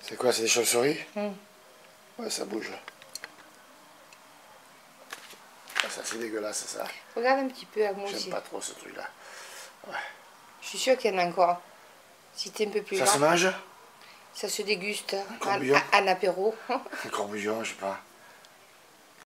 C'est quoi, c'est des chauves-souris? Mm. Ouais, ça bouge. Ah, ça, c'est dégueulasse, ça. Regarde un petit peu à moi aussi. J'aime pas trop ce truc-là. Ouais. Je suis sûre qu'il y en a encore. Si t'es un peu plus Ça grand. se mange? Ça se déguste corbillon. en apéro. Un corbillon, je sais pas.